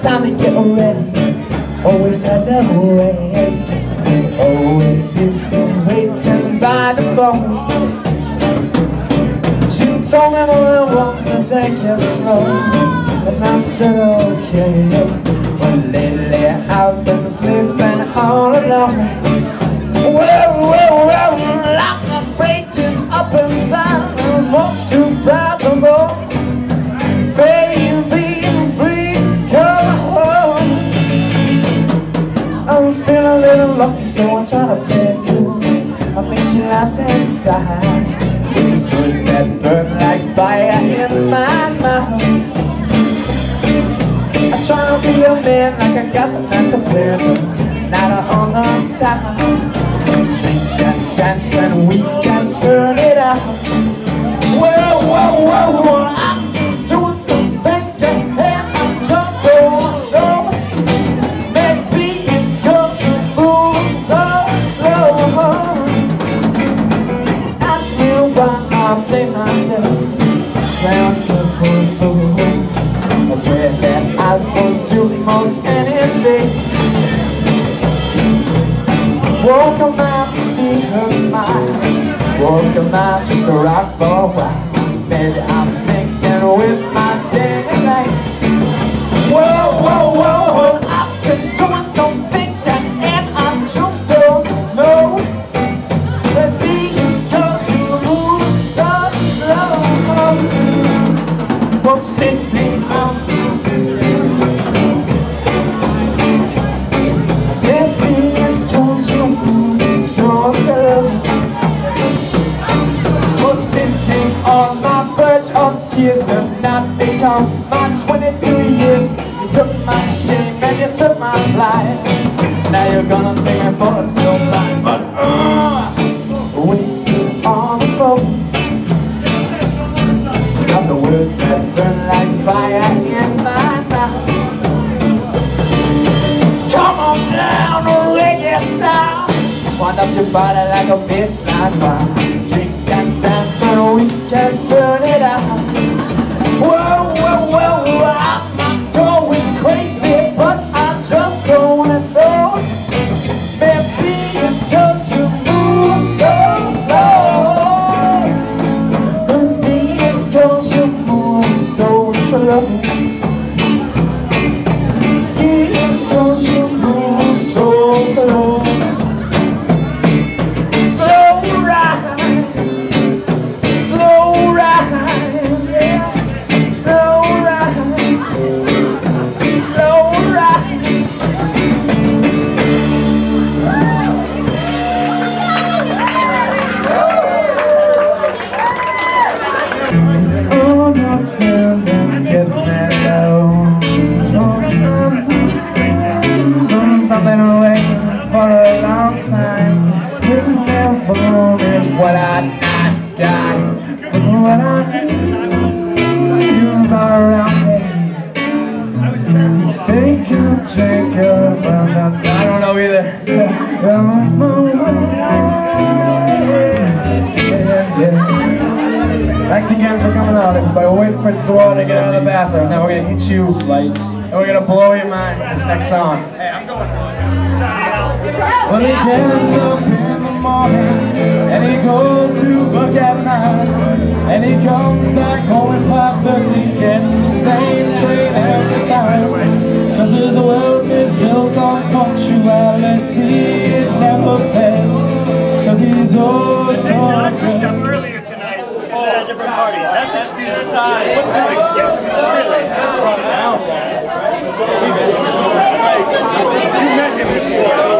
time to get ready. Always has a way. Always leaves me waiting by the phone. She told me more than once to take it slow, and I said okay. But lately I've been sleeping all alone. Well, I'm breaking up inside. I'm much too proud to go. Baby, please come home. I'm feeling a little lucky, so I'm trying to play it cool. I think she laughs inside. With the swords that burn like fire in my mouth. I try to be a man like I got the master plan, not on the side. Drink and dance and we can turn it out. Whoa, I'm doing something and I'm just going low. Maybe it's 'cause you're moving so slow. Ask me why I play myself, play myself for a fool. I swear that I will do most anything. Walk a mile to see her smile, walk a mile just to rock for a while. Baby, I'm thinking with my day and night. Whoa, I've been doing some thinking and I just don't know. Maybe it's 'cause you move so slow. But sitting on sitting on my perch of tears does not become my 22 years. You took my shame and you took my pride. Now you're gonna take me for a slow ride. But waiting on the boat, got the words that burn like fire in my mouth. Come on down, reggae style. Wind up your body like a bassline bar. Drink and dance and we can turn it out. Whoa, I'm not going crazy, but I just don't wanna know. Maybe it's 'cause you move so slow. Cause maybe it's 'cause you move so slow. It's 'cause you move so slow. And get mellow, something waiting for a long time. With me alone is what I not got, but what I need is all around me. Take a drink of I don't know either. Thanks again for coming out, everybody. We're waiting for Joel to get out of the bathroom. Now we're gonna hit you lights, and we're gonna blow your mind with this next song. Hey, I'm going. Well, he gets up in the morning, and he goes to work at night, and he comes back home at 5:30, gets the same train every time. 'Cause his world is built on punctuality, it never fails. 'Cause he's always so good. Different party. That's extra time. What's the excuse? Really? Run down, guys. You met him before.